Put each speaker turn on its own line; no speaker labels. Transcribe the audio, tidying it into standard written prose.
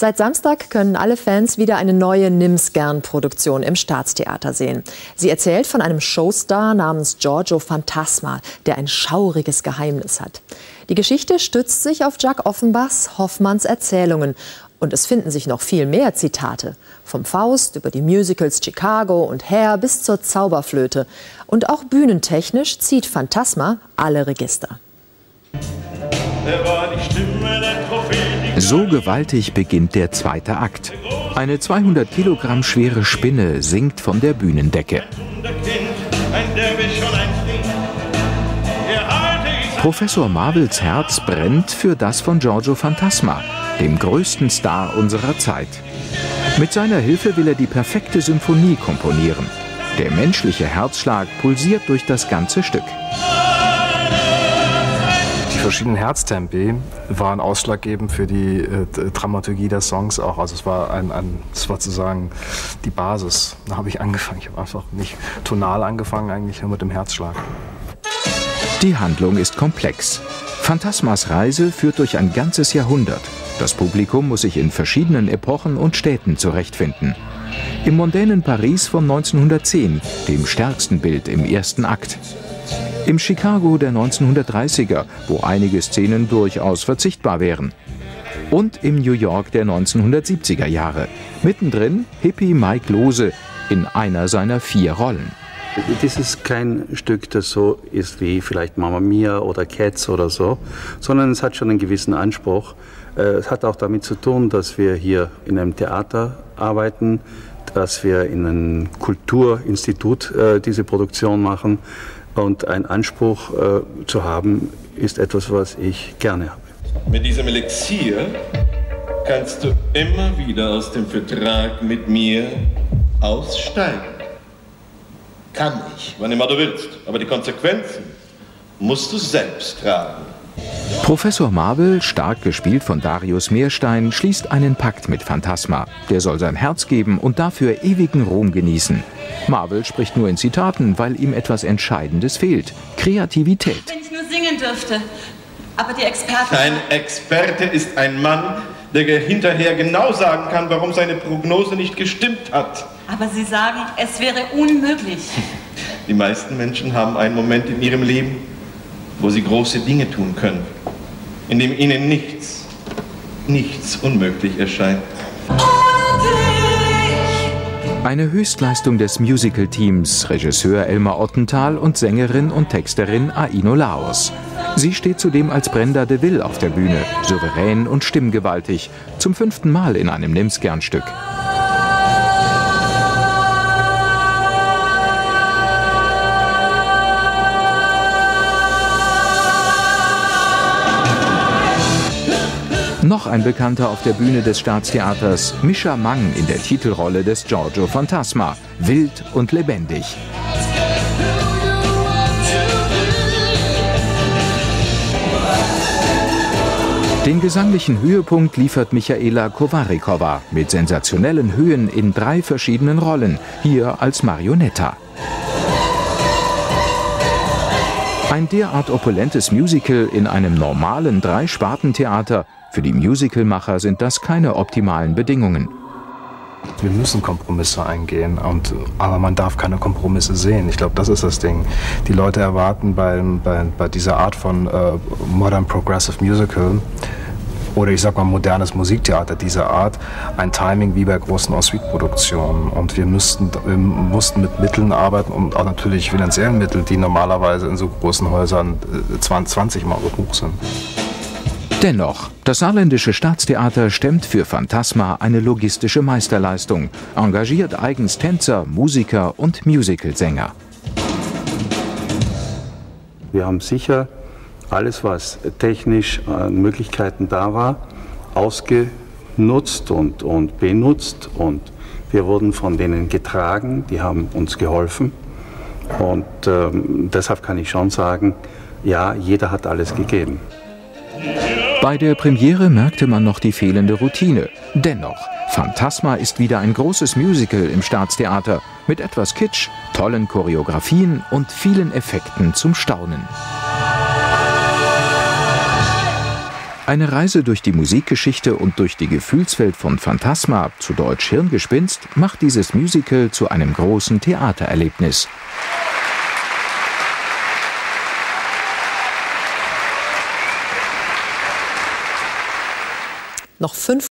Seit Samstag können alle Fans wieder eine neue Nimm-'s-gern-Produktion im Staatstheater sehen. Sie erzählt von einem Showstar namens Giorgio Fantasma, der ein schauriges Geheimnis hat. Die Geschichte stützt sich auf Jacques Offenbachs Hoffmanns Erzählungen. Und es finden sich noch viel mehr Zitate. Vom Faust über die Musicals Chicago und Hair bis zur Zauberflöte. Und auch bühnentechnisch zieht Fantasma alle Register.
So gewaltig beginnt der zweite Akt. Eine 200 Kilogramm schwere Spinne sinkt von der Bühnendecke. Professor Marvels Herz brennt für das von Giorgio Fantasma, dem größten Star unserer Zeit. Mit seiner Hilfe will er die perfekte Symphonie komponieren. Der menschliche Herzschlag pulsiert durch das ganze Stück.
Die verschiedenen Herztempi waren ausschlaggebend für die Dramaturgie der Songs auch. Also es war sozusagen die Basis. Da habe ich angefangen. Ich habe einfach nicht tonal angefangen, eigentlich nur mit dem Herzschlag.
Die Handlung ist komplex. Fantasmas Reise führt durch ein ganzes Jahrhundert. Das Publikum muss sich in verschiedenen Epochen und Städten zurechtfinden. Im mondänen Paris von 1910, dem stärksten Bild im ersten Akt. Im Chicago der 1930er, wo einige Szenen durchaus verzichtbar wären. Und im New York der 1970er Jahre. Mittendrin Hippie Mike Lose in einer seiner 4 Rollen.
Das ist kein Stück, das so ist wie vielleicht Mamma Mia oder Cats oder so, sondern es hat schon einen gewissen Anspruch. Es hat auch damit zu tun, dass wir hier in einem Theater arbeiten, dass wir in einem Kulturinstitut diese Produktion machen. Und ein Anspruch zu haben, ist etwas, was ich gerne habe.
Mit diesem Elixier kannst du immer wieder aus dem Vertrag mit mir aussteigen. Kann ich, wann immer du willst. Aber die Konsequenzen musst du selbst tragen.
Professor Marvel, stark gespielt von Darius Meerstein, schließt einen Pakt mit Fantasma. Der soll sein Herz geben und dafür ewigen Ruhm genießen. Marvel spricht nur in Zitaten, weil ihm etwas Entscheidendes fehlt: Kreativität.
Wenn ich nur singen dürfte. Aber die Experten...
Ein Experte ist ein Mann, der hinterher genau sagen kann, warum seine Prognose nicht gestimmt hat.
Aber Sie sagen, es wäre unmöglich.
Die meisten Menschen haben einen Moment in ihrem Leben, wo sie große Dinge tun können, in dem ihnen nichts unmöglich erscheint.
Eine Höchstleistung des Musical-Teams, Regisseur Elmar Ottenthal und Sängerin und Texterin Aino Laos. Sie steht zudem als Brenda de Vil auf der Bühne, souverän und stimmgewaltig, zum 5. Mal in einem Nimm-'s-gern-Stück. Noch ein Bekannter auf der Bühne des Staatstheaters, Mischa Mang in der Titelrolle des Giorgio Fantasma, wild und lebendig. Den gesanglichen Höhepunkt liefert Michaela Kowarikowa mit sensationellen Höhen in 3 verschiedenen Rollen, hier als Marionetta. Ein derart opulentes Musical in einem normalen 3-Sparten-Theater. Für die Musicalmacher sind das keine optimalen Bedingungen.
Wir müssen Kompromisse eingehen, aber man darf keine Kompromisse sehen. Ich glaube, das ist das Ding. Die Leute erwarten bei dieser Art von Modern Progressive Musical oder ich sag mal modernes Musiktheater dieser Art ein Timing wie bei großen Ensuite-Produktionen. Und wir mussten mit Mitteln arbeiten und auch natürlich finanziellen Mitteln, die normalerweise in so großen Häusern 20 Mal so hoch sind.
Dennoch, das Saarländische Staatstheater stemmt für Fantasma eine logistische Meisterleistung, engagiert eigens Tänzer, Musiker und Musicalsänger.
Wir haben sicher alles, was technisch an Möglichkeiten da war, ausgenutzt und benutzt. Und wir wurden von denen getragen, die haben uns geholfen. Und deshalb kann ich schon sagen, ja, jeder hat alles gegeben.
Bei der Premiere merkte man noch die fehlende Routine. Dennoch, Fantasma ist wieder ein großes Musical im Staatstheater mit etwas Kitsch, tollen Choreografien und vielen Effekten zum Staunen. Eine Reise durch die Musikgeschichte und durch die Gefühlswelt von Phantasma, zu Deutsch Hirngespinst, macht dieses Musical zu einem großen Theatererlebnis.
Noch 5